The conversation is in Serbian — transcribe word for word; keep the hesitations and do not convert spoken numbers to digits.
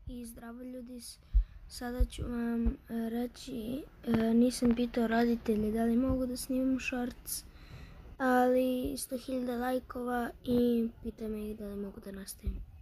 I zdravo ljudi, sada ću vam reći, nisam pitao roditelje da li mogu da snimam shorts, ali sto hiljada lajkova i pitam ih da li mogu da nastavim.